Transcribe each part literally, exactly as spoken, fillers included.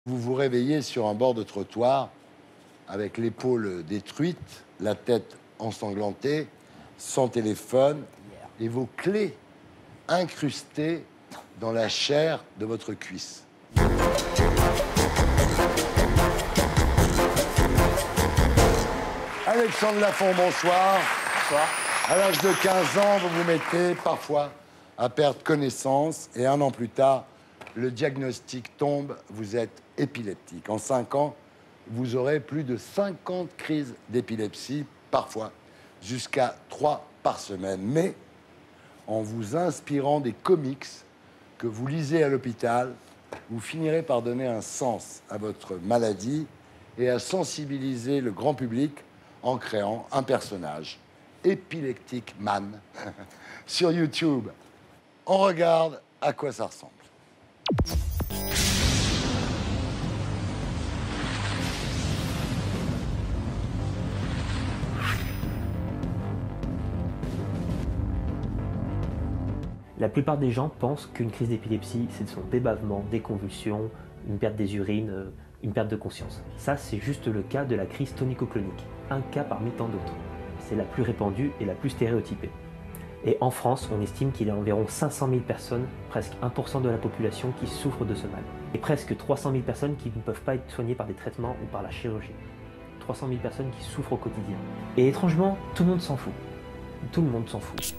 Vous vous réveillez sur un bord de trottoir avec l'épaule détruite, la tête ensanglantée, sans téléphone et vos clés incrustées dans la chair de votre cuisse. Alexandre Lafont, bonsoir. Bonsoir. À l'âge de quinze ans, vous vous mettez parfois à perdre connaissance et un an plus tard, le diagnostic tombe, vous êtes épileptique. En cinq ans, vous aurez plus de cinquante crises d'épilepsie, parfois jusqu'à trois par semaine. Mais en vous inspirant des comics que vous lisez à l'hôpital, vous finirez par donner un sens à votre maladie et à sensibiliser le grand public en créant un personnage, Epileptic Man, sur YouTube. On regarde à quoi ça ressemble. La plupart des gens pensent qu'une crise d'épilepsie, c'est son débavement, des convulsions, une perte des urines, euh, une perte de conscience. Ça, c'est juste le cas de la crise tonico-clonique, un cas parmi tant d'autres. C'est la plus répandue et la plus stéréotypée. Et en France, on estime qu'il y a environ cinq cent mille personnes, presque un pour cent de la population, qui souffrent de ce mal. Et presque trois cent mille personnes qui ne peuvent pas être soignées par des traitements ou par la chirurgie. trois cent mille personnes qui souffrent au quotidien. Et étrangement, tout le monde s'en fout. Tout le monde s'en fout.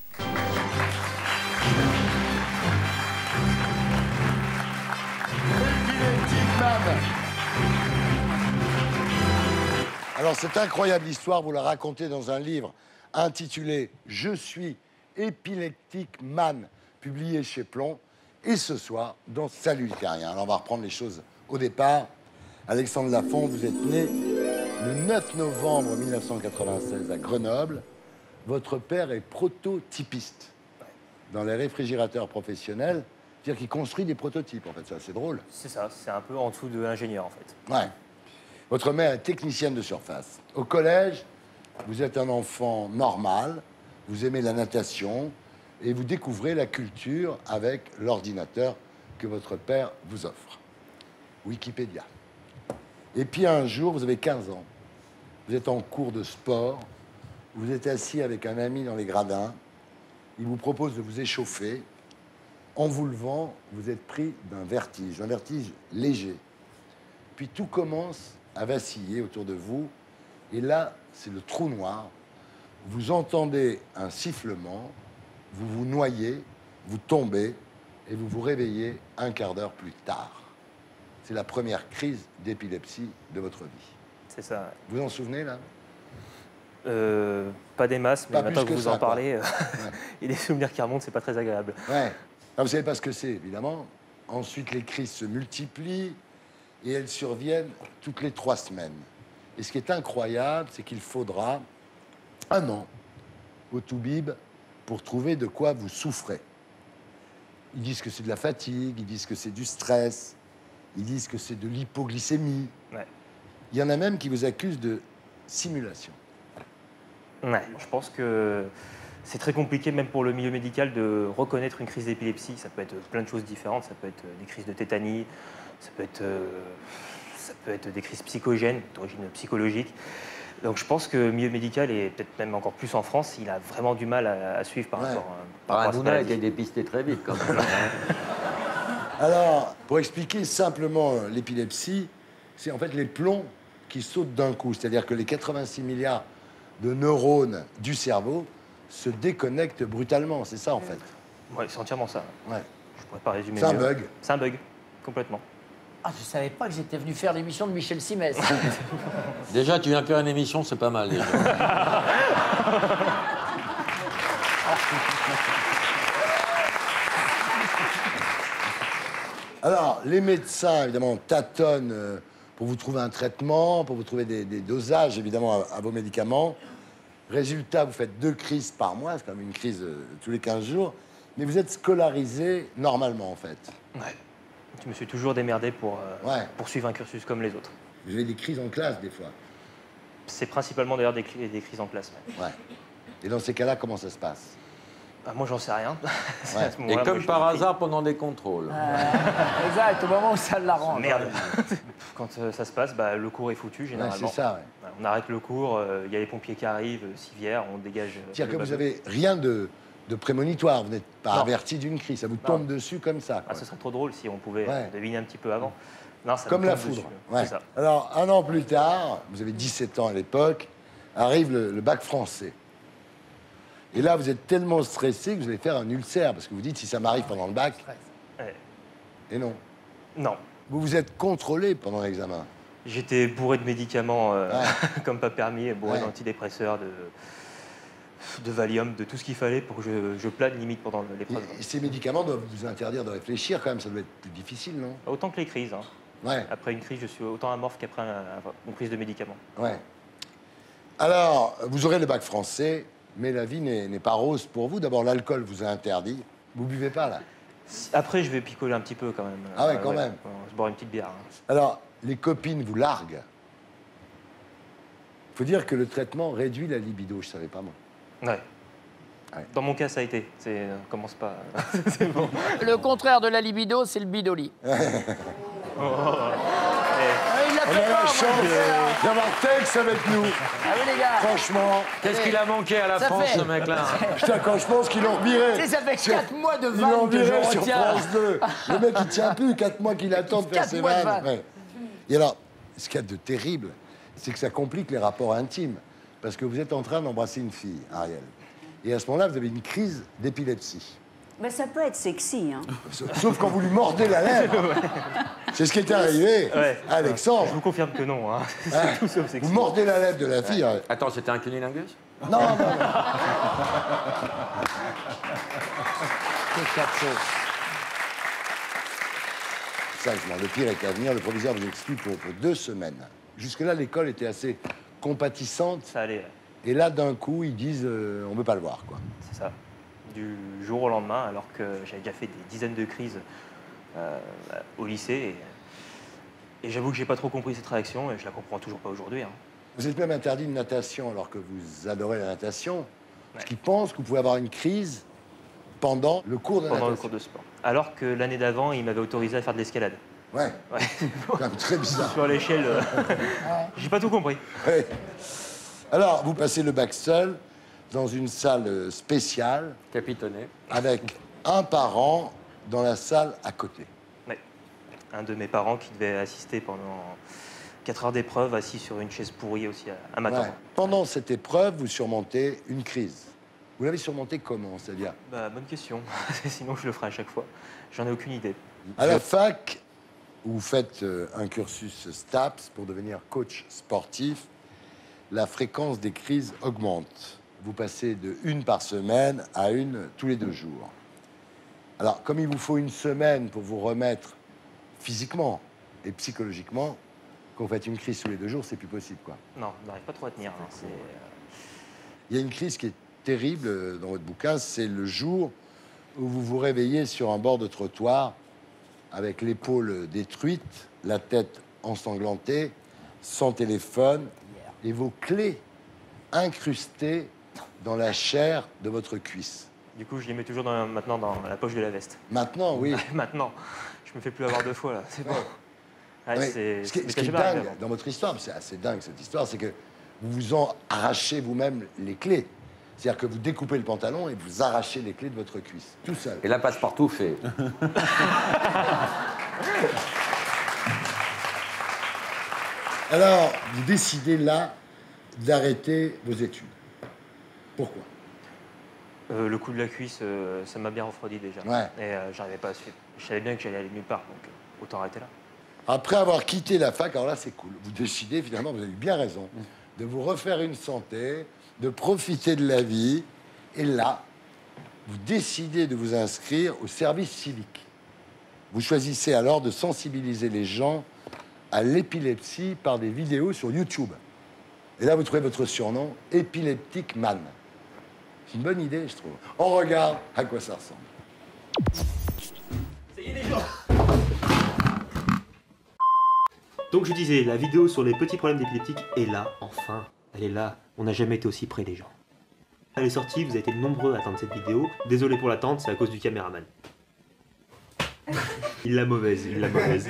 Alors, cette incroyable histoire, vous la racontez dans un livre intitulé « Je suis Epileptic Man », publié chez Plomb, et ce soir, dans Salut le Terrien. Alors, on va reprendre les choses au départ. Alexandre Lafont, vous êtes né le neuf novembre mille neuf cent quatre-vingt-seize à Grenoble. Votre père est prototypiste dans les réfrigérateurs professionnels, c'est-à-dire qu'il construit des prototypes, en fait. C'est assez drôle. C'est ça, c'est un peu en dessous de l'ingénieur, en fait. Ouais. Votre mère est technicienne de surface. Au collège, vous êtes un enfant normal, vous aimez la natation et vous découvrez la culture avec l'ordinateur que votre père vous offre. Wikipédia. Et puis un jour, vous avez quinze ans, vous êtes en cours de sport, vous êtes assis avec un ami dans les gradins, il vous propose de vous échauffer. En vous levant, vous êtes pris d'un vertige, un vertige léger. Puis tout commence à vaciller autour de vous. Et là, c'est le trou noir. Vous entendez un sifflement, vous vous noyez, vous tombez et vous vous réveillez un quart d'heure plus tard. C'est la première crise d'épilepsie de votre vie. C'est ça. Ouais. Vous vous en souvenez, là? euh, Pas des masses, mais Pas maintenant plus que que vous ça, en parlez, euh, Ouais. et les souvenirs qui remontent, c'est pas très agréable. Ouais. Alors, vous savez pas ce que c'est, évidemment. Ensuite, les crises se multiplient et elles surviennent toutes les trois semaines. Et ce qui est incroyable, c'est qu'il faudra un an au Toubib pour trouver de quoi vous souffrez. Ils disent que c'est de la fatigue, ils disent que c'est du stress, ils disent que c'est de l'hypoglycémie. Ouais. Il y en a même qui vous accusent de simulation. Ouais, je pense que c'est très compliqué, même pour le milieu médical, de reconnaître une crise d'épilepsie. Ça peut être plein de choses différentes. Ça peut être des crises de tétanie, ça peut être, euh, ça peut être des crises psychogènes, d'origine psychologique. Donc je pense que le milieu médical, et peut-être même encore plus en France, il a vraiment du mal à, à suivre par Ouais. rapport, par Ah, rapport à cette Hanouna a maladie. été dépisté très vite, quand même. Alors, pour expliquer simplement euh, l'épilepsie, c'est en fait les plombs qui sautent d'un coup. C'est-à-dire que les quatre-vingt-six milliards de neurones du cerveau se déconnectent brutalement. C'est ça, en fait. Ouais, c'est entièrement ça. Ouais. Je pourrais pas résumer C'est un mieux. bug. C'est un bug, complètement. Ah, je savais pas que j'étais venu faire l'émission de Michel Simès. Déjà, tu viens faire une émission, c'est pas mal, déjà. Alors, les médecins, évidemment, tâtonnent euh, pour vous trouver un traitement, pour vous trouver des, des dosages, évidemment, à, à vos médicaments. Résultat, vous faites deux crises par mois, c'est quand même une crise euh, tous les quinze jours, mais vous êtes scolarisé normalement, en fait. Ouais. Je me suis toujours démerdé pour, euh, Ouais. pour suivre un cursus comme les autres. Vous avez des crises en classe, des fois. C'est principalement d'ailleurs des, des crises en classe. Ouais. Ouais. Et dans ces cas-là, comment ça se passe? Ah, moi, j'en sais rien. Ouais. À ce Et moment-là, comme moi, je par me dis, hasard, pendant des contrôles. Euh, exact, au moment où ça l'arrange. Merde. Quand euh, ça se passe, bah, le cours est foutu, Ouais, généralement. c'est ça, ouais. Voilà, on arrête le cours, il y a les pompiers qui arrivent, euh, civière, on dégage. euh, C'est-à-dire le que vous bateau. avez rien de, de prémonitoire, vous n'êtes pas Non. averti d'une crise, ça vous tombe dessus comme ça. Ah, quoi. ce serait trop drôle si on pouvait Ouais. euh, deviner un petit peu avant. Non, ça Comme me la tombe foudre. dessus. Ouais. C'est ça. Alors, un an plus tard, vous avez dix-sept ans à l'époque, arrive le, le bac français. Et là, vous êtes tellement stressé que vous allez faire un ulcère, parce que vous dites, si ça m'arrive pendant le bac, Ouais. et non. Non. Vous vous êtes contrôlé pendant l'examen. J'étais bourré de médicaments euh, Ouais. comme pas permis, bourré Ouais. d'antidépresseurs, de, de Valium, de tout ce qu'il fallait pour que je, je plane limite pendant l'épreuve. Et, et ces médicaments doivent vous interdire de réfléchir quand même, ça doit être plus difficile, non? Autant que les crises. Hein. Ouais, Après une crise, je suis autant amorphe qu'après un- une prise de médicaments. ouais. Alors, vous aurez le bac français, mais la vie n'est n'est pas rose pour vous. D'abord, l'alcool vous a interdit. Vous buvez pas, là? Après, je vais picoler un petit peu quand même. Ah ouais, Euh, quand même. On se boire une petite bière. hein. Alors, les copines vous larguent. Il faut dire que le traitement réduit la libido, je savais pas moi. Ouais. Ouais. Dans mon cas, ça a été. C'est, euh, commence pas. C'est bon. Le contraire de la libido, c'est le bidoli. Ah, il l'a On fait a la fort, chance moi, je sais, hein. d'avoir Tex avec nous. Ah oui, les gars. Franchement, Qu'est-ce qu'il a manqué à la Ça France, fait- ce mec-là? putain, quand je pense qu'ils l'ont viré. Tu sais, ça fait sur- quatre mois de Ils l'ont vannes que je viré sur retiens. France deux. Le mec, il tient plus. quatre mois qu'il attend de faire Quatre ses mois de vannes. vannes. Ouais. Et alors, ce qu'il y a de terrible, c'est que ça complique les rapports intimes. Parce que vous êtes en train d'embrasser une fille, Ariel. Et à ce moment-là, vous avez une crise d'épilepsie. Mais ça peut être sexy, hein. Sauf quand vous lui mordez la lèvre. C'est ce qui est arrivé Ouais. à Alexandre. Je vous confirme que non. Hein. Hein, C'est tout sauf sexy. vous mordez la lèvre de la fille. Ariel. Attends, c'était un cunilingus? Non, non, non. C'est quatre choses. Ça, le pire est qu'à venir, le proviseur vous exclut pour, pour deux semaines. Jusque-là, l'école était assez compatissante. Ça allait. Et là, d'un coup, ils disent euh, on ne veut pas le voir, quoi. C'est ça. Du jour au lendemain, alors que j'avais déjà fait des dizaines de crises euh, au lycée. Et, et j'avoue que j'ai pas trop compris cette réaction et je la comprends toujours pas aujourd'hui. Hein. Vous êtes même interdit de natation alors que vous adorez la natation. Ouais. Parce qu'ils pensent que vous pouvez avoir une crise pendant le cours de Pendant le natation. cours de sport. Alors que l'année d'avant, il m'avait autorisé à faire de l'escalade. Ouais, Ouais. quand même très bizarre. Sur l'échelle, euh, j'ai pas tout compris. Ouais. Alors, vous passez le bac seul dans une salle euh, spéciale Capitonné. avec un parent dans la salle à côté. Ouais. Un de mes parents qui devait assister pendant quatre heures d'épreuve, assis sur une chaise pourrie aussi à, à m'attendre. Ouais. Pendant cette épreuve, vous surmontez une crise. Vous l'avez surmontée comment? C'est-à-dire, Bah, bonne question. Sinon, je le ferai à chaque fois. J'en ai aucune idée. à la fac, où vous faites euh, un cursus STAPS pour devenir coach sportif, la fréquence des crises augmente. Vous passez de une par semaine à une tous les deux jours. Alors, comme il vous faut une semaine pour vous remettre physiquement et psychologiquement, quand vous faites une crise tous les deux jours, c'est plus possible, quoi. Non, on n'arrive pas trop à tenir. hein. C'est, euh, Il y a une crise qui est terrible euh, dans votre bouquin, c'est le jour où vous vous réveillez sur un bord de trottoir avec l'épaule détruite, la tête ensanglantée, sans téléphone et vos clés incrustées dans la chair de votre cuisse. Du coup, je les mets toujours dans- maintenant dans la poche de la veste. Maintenant, oui. Maintenant, je me fais plus avoir deux fois là. C'est bon. Ouais, Ouais, c'est- ce qui, ça ce qui est m'était jamais arrivé dingue avant. dans votre histoire, c'est assez dingue cette histoire, c'est que vous vous en arrachez vous-même les clés. C'est-à-dire que vous découpez le pantalon et vous arrachez les clés de votre cuisse, tout seul. Et là, passe-partout fait. Alors, vous décidez là d'arrêter vos études. Pourquoi? Euh, le coup de la cuisse, euh, ça m'a bien refroidi déjà. Ouais. Et euh, j'arrivais pas à suivre. Je savais bien que j'allais aller nulle part, donc euh, autant arrêter là. Après avoir quitté la fac, alors là c'est cool, vous décidez finalement, vous avez eu bien raison, de vous refaire une santé, de profiter de la vie, et là, vous décidez de vous inscrire au service civique. Vous choisissez alors de sensibiliser les gens à l'épilepsie par des vidéos sur YouTube. Et là, vous trouvez votre surnom, Épileptic Man. C'est une bonne idée, je trouve. On regarde à quoi ça ressemble. Donc je disais, la vidéo sur les petits problèmes d'épileptique est là, enfin. Elle est là. On n'a jamais été aussi près des gens. Elle est sortie, vous avez été nombreux à attendre cette vidéo. Désolé pour l'attente, c'est à cause du caméraman. Il l'a mauvaise, il l'a mauvaise.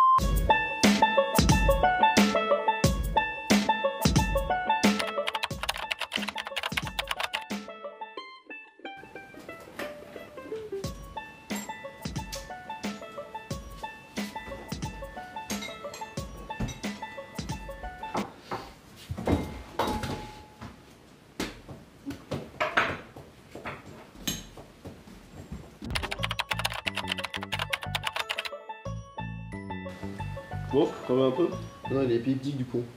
Bon, quand même un peu. Non, il est épileptique du con.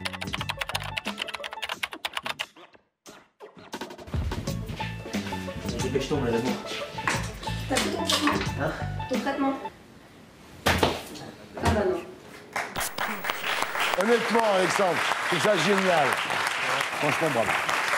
Dépêche-toi, on a l'amour. T'as fait ton traitement Hein? Ton traitement Ah bah non. Honnêtement, Alexandre, c'est ça génial. Franchement, bravo.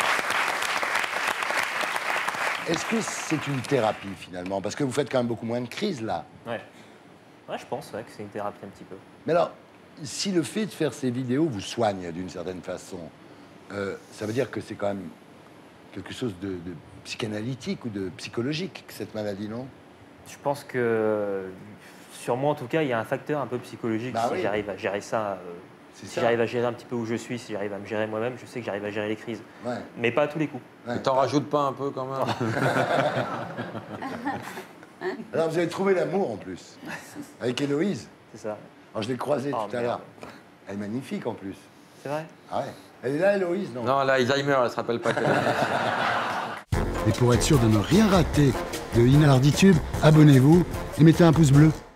Est-ce que c'est une thérapie, finalement? Parce que vous faites quand même beaucoup moins de crises, là. Ouais. Ouais, je pense ouais, que c'est une thérapie un petit peu. Mais alors, si le fait de faire ces vidéos vous soigne d'une certaine façon, euh, ça veut dire que c'est quand même quelque chose de, de psychanalytique ou de psychologique, cette maladie, non? Je pense que, sur moi en tout cas, il y a un facteur un peu psychologique. Bah si oui. j'arrive à gérer ça, euh, C'est si ça. j'arrive à gérer un petit peu où je suis, si j'arrive à me gérer moi-même, je sais que j'arrive à gérer les crises. Ouais. Mais pas à tous les coups. Ouais. Et t'en rajoutes pas un peu quand même? Alors, vous avez trouvé l'amour, en plus, avec Héloïse. C'est ça. Alors, je l'ai croisée Oh, tout à merde. l'heure. Elle est magnifique, en plus. C'est vrai? Ah ouais. Elle est là, Héloïse, non? Non, l'Alzheimer, elle se rappelle pas qu'elle Et pour être sûr de ne rien rater de Inarditube, abonnez-vous et mettez un pouce bleu.